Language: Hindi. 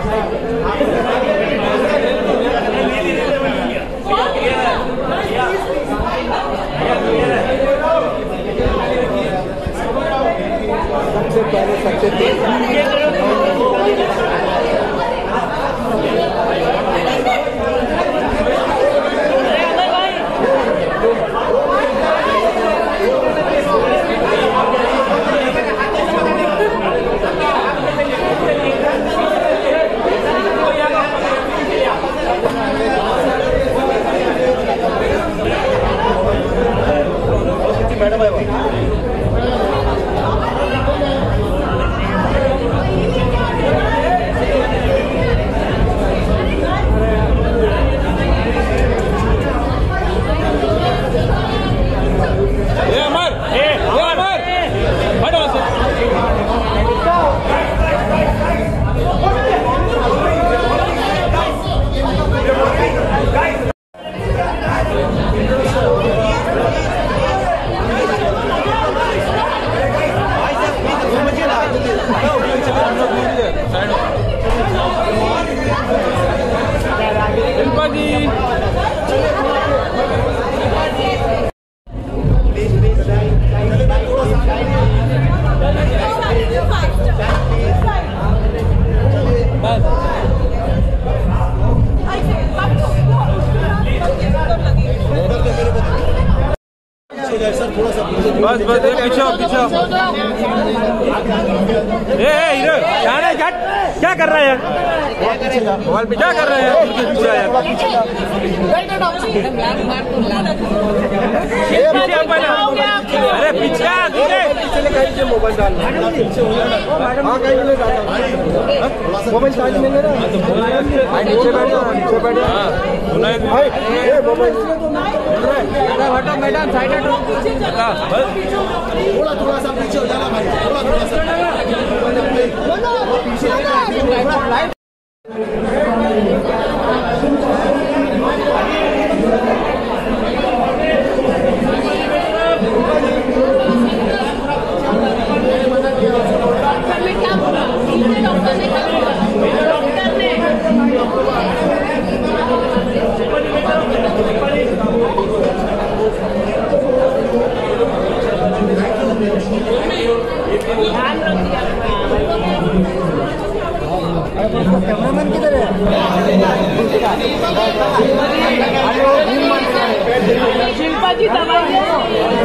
सबसे पहले सबसे तेज मैडम है बस बस पीछे पीछे हीरो क्या कर रहा है यार मोबाइल पे क्या कर रहा है यार अरे पीछे मोबाइल डालना मोबाइल चार्ज में लेना नीचे बैठ हटो मैडम साइड हटो थोड़ा सा पीछे हो जाना भाई थोड़ा सा कैमरामैन किधर है? शिल्पा जी दवाई